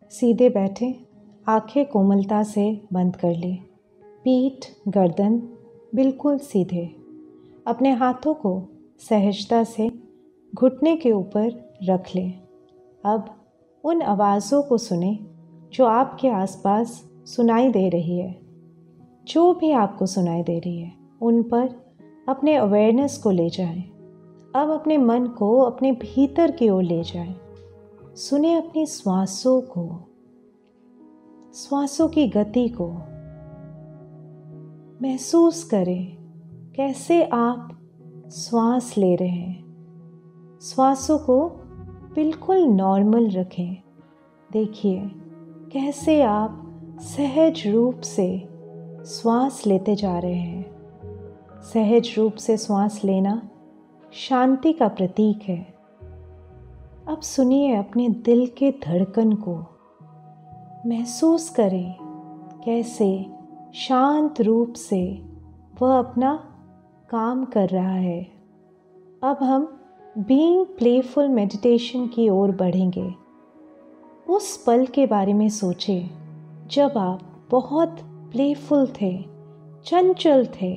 सीधे बैठे, आंखें कोमलता से बंद कर ली। पीठ गर्दन बिल्कुल सीधे। अपने हाथों को सहजता से घुटने के ऊपर रख लें। अब उन आवाज़ों को सुने जो आपके आसपास सुनाई दे रही है। जो भी आपको सुनाई दे रही है उन पर अपने अवेयरनेस को ले जाएं। अब अपने मन को अपने भीतर की ओर ले जाएं। सुने अपनी श्वासों को, श्वासों की गति को। महसूस करें कैसे आप श्वास ले रहे हैं। श्वासों को बिल्कुल नॉर्मल रखें। देखिए कैसे आप सहज रूप से श्वास लेते जा रहे हैं। सहज रूप से श्वास लेना शांति का प्रतीक है। अब सुनिए अपने दिल के धड़कन को। महसूस करें कैसे शांत रूप से वह अपना काम कर रहा है। अब हम बीइंग प्लेफुल मेडिटेशन की ओर बढ़ेंगे। उस पल के बारे में सोचें जब आप बहुत प्लेफुल थे, चंचल थे।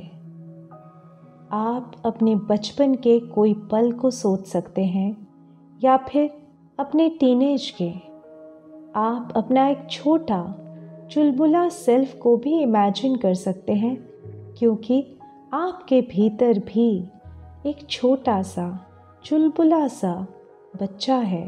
आप अपने बचपन के कोई पल को सोच सकते हैं या फिर अपने टीनेज के। आप अपना एक छोटा चुलबुला सेल्फ को भी इमेजिन कर सकते हैं, क्योंकि आपके भीतर भी एक छोटा सा चुलबुला सा बच्चा है।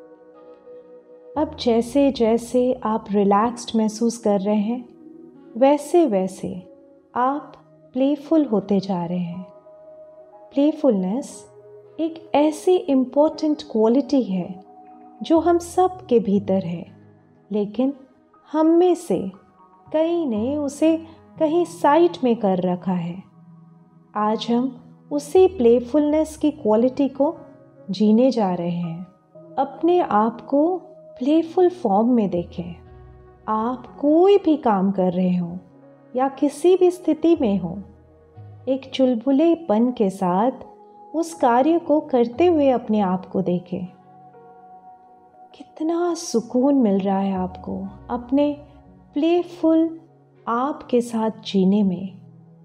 अब जैसे जैसे आप रिलैक्स्ड महसूस कर रहे हैं वैसे वैसे आप प्लेफुल होते जा रहे हैं। प्लेफुलनेस एक ऐसी इम्पोर्टेंट क्वालिटी है जो हम सब के भीतर है, लेकिन हम में से कई ने उसे कहीं साइड में कर रखा है। आज हम उसी प्लेफुलनेस की क्वालिटी को जीने जा रहे हैं। अपने आप को प्लेफुल फॉर्म में देखें। आप कोई भी काम कर रहे हो या किसी भी स्थिति में हो, एक चुलबुलेपन के साथ उस कार्य को करते हुए अपने आप को देखें। कितना सुकून मिल रहा है आपको अपने प्लेफुल आप के साथ जीने में।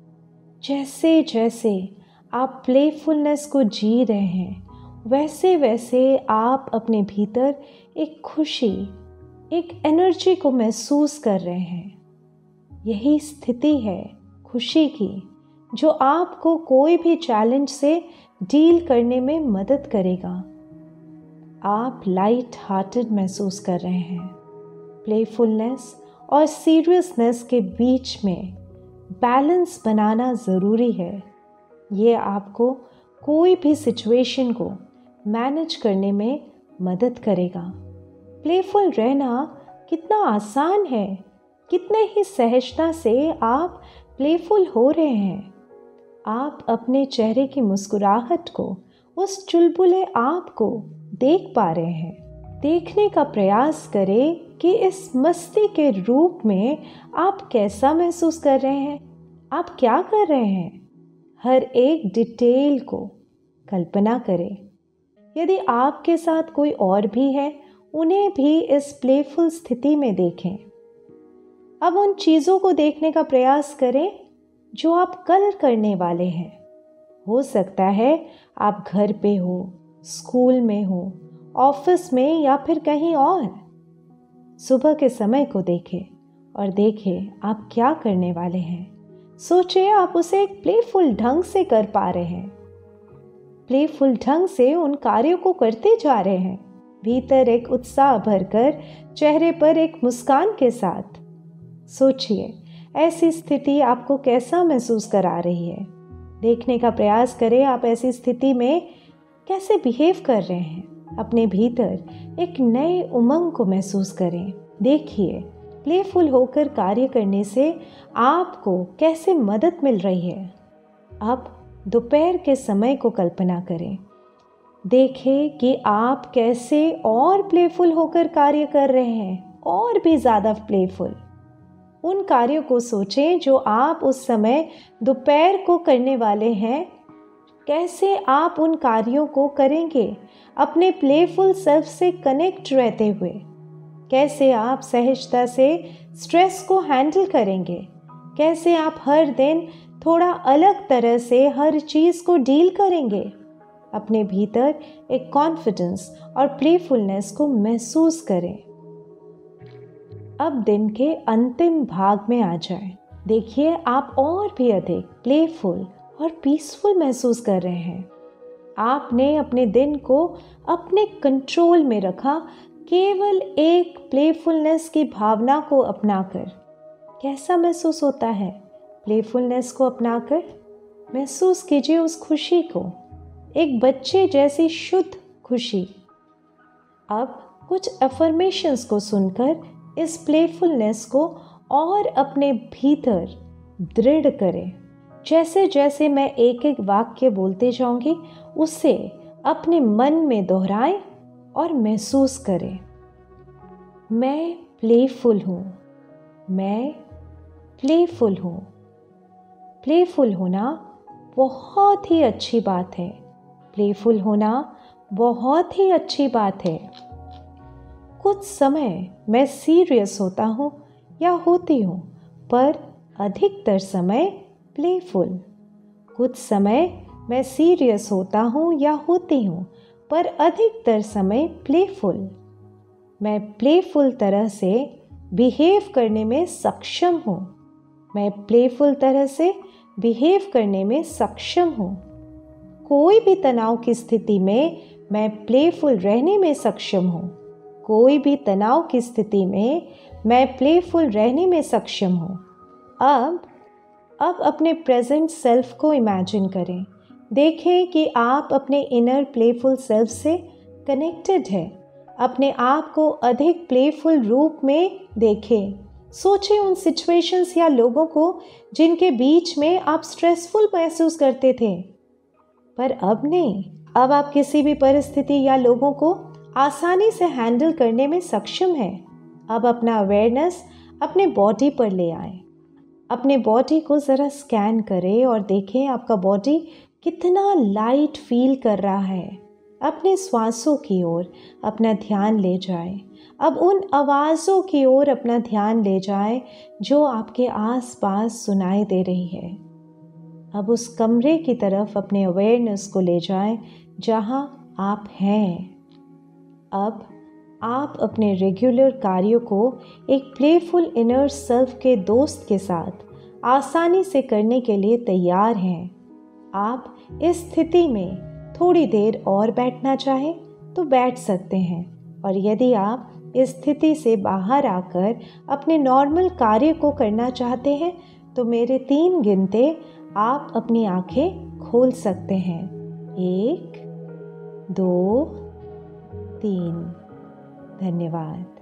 जैसे जैसे आप प्लेफुलनेस को जी रहे हैं वैसे वैसे आप अपने भीतर एक खुशी, एक एनर्जी को महसूस कर रहे हैं। यही स्थिति है खुशी की, जो आपको कोई भी चैलेंज से डील करने में मदद करेगा। आप लाइट हार्टेड महसूस कर रहे हैं। प्लेफुलनेस और सीरियसनेस के बीच में बैलेंस बनाना ज़रूरी है। ये आपको कोई भी सिचुएशन को मैनेज करने में मदद करेगा। प्लेफुल रहना कितना आसान है, कितने ही सहजता से आप प्लेफुल हो रहे हैं। आप अपने चेहरे की मुस्कुराहट को, उस चुलबुले आप को देख पा रहे हैं। देखने का प्रयास करें कि इस मस्ती के रूप में आप कैसा महसूस कर रहे हैं, आप क्या कर रहे हैं। हर एक डिटेल को कल्पना करें। यदि आपके साथ कोई और भी है, उन्हें भी इस प्लेफुल स्थिति में देखें। अब उन चीज़ों को देखने का प्रयास करें जो आप कल करने वाले हैं। हो सकता है आप घर पे हो, स्कूल में हो, ऑफिस में या फिर कहीं और। सुबह के समय को देखें और देखें आप क्या करने वाले हैं। सोचें आप उसे एक प्लेफुल ढंग से कर पा रहे हैं। प्लेफुल ढंग से उन कार्यों को करते जा रहे हैं। भीतर एक उत्साह भरकर, चेहरे पर एक मुस्कान के साथ। सोचिए ऐसी स्थिति आपको कैसा महसूस करा रही है। देखने का प्रयास करें आप ऐसी स्थिति में कैसे बिहेव कर रहे हैं। अपने भीतर एक नए उमंग को महसूस करें। देखिए प्लेफुल होकर कार्य करने से आपको कैसे मदद मिल रही है। अब दोपहर के समय को कल्पना करें। देखें कि आप कैसे और प्लेफुल होकर कार्य कर रहे हैं, और भी ज़्यादा प्लेफुल। उन कार्यों को सोचें जो आप उस समय दोपहर को करने वाले हैं। कैसे आप उन कार्यों को करेंगे अपने प्लेफुल सेल्फ से कनेक्ट रहते हुए। कैसे आप सहजता से स्ट्रेस को हैंडल करेंगे, कैसे आप हर दिन थोड़ा अलग तरह से हर चीज़ को डील करेंगे। अपने भीतर एक कॉन्फिडेंस और प्लेफुलनेस को महसूस करें। अब दिन के अंतिम भाग में आ जाएं। देखिए आप और भी अधिक प्लेफुल और पीसफुल महसूस कर रहे हैं। आपने अपने दिन को अपने कंट्रोल में रखा, केवल एक प्लेफुलनेस की भावना को अपनाकर। कैसा महसूस होता है प्लेफुलनेस को अपनाकर? महसूस कीजिए उस खुशी को, एक बच्चे जैसी शुद्ध खुशी। अब कुछ अफर्मेशंस को सुनकर इस प्लेफुलनेस को और अपने भीतर दृढ़ करें। जैसे जैसे मैं एक एक वाक्य बोलते जाऊंगी, उसे अपने मन में दोहराएं और महसूस करें। मैं प्लेफुल हूँ, मैं प्लेफुल हूँ। प्लेफुल होना बहुत ही अच्छी बात है। प्लेफुल होना बहुत ही अच्छी बात है। कुछ समय मैं सीरियस होता हूँ या होती हूँ, पर अधिकतर समय प्लेफुल। कुछ समय मैं सीरियस होता हूँ या होती हूँ, पर अधिकतर समय प्लेफुल। मैं प्लेफुल तरह से बिहेव करने में सक्षम हूँ। मैं प्लेफुल तरह से बिहेव करने में सक्षम हूँ। कोई भी तनाव की स्थिति में मैं प्लेफुल रहने में सक्षम हूँ। कोई भी तनाव की स्थिति में मैं प्लेफुल रहने में सक्षम हूँ। अब अपने प्रेजेंट सेल्फ को इमेजिन करें। देखें कि आप अपने इनर प्लेफुल सेल्फ से कनेक्टेड हैं। अपने आप को अधिक प्लेफुल रूप में देखें। सोचें उन सिचुएशंस या लोगों को जिनके बीच में आप स्ट्रेसफुल महसूस करते थे, पर अब नहीं। अब आप किसी भी परिस्थिति या लोगों को आसानी से हैंडल करने में सक्षम हैं। अब अपना अवेयरनेस अपने बॉडी पर ले आएं। अपने बॉडी को ज़रा स्कैन करें और देखें आपका बॉडी कितना लाइट फील कर रहा है। अपने श्वासों की ओर अपना ध्यान ले जाएं। अब उन आवाज़ों की ओर अपना ध्यान ले जाएं जो आपके आसपास सुनाई दे रही है। अब उस कमरे की तरफ अपने अवेयरनेस को ले जाएं जहां आप हैं। अब आप अपने रेगुलर कार्यों को एक प्लेफुल इनर सेल्फ के दोस्त के साथ आसानी से करने के लिए तैयार हैं। आप इस स्थिति में थोड़ी देर और बैठना चाहें तो बैठ सकते हैं, और यदि आप इस स्थिति से बाहर आकर अपने नॉर्मल कार्य को करना चाहते हैं तो मेरे 3 गिनते आप अपनी आंखें खोल सकते हैं। 1, 2, 3। धन्यवाद।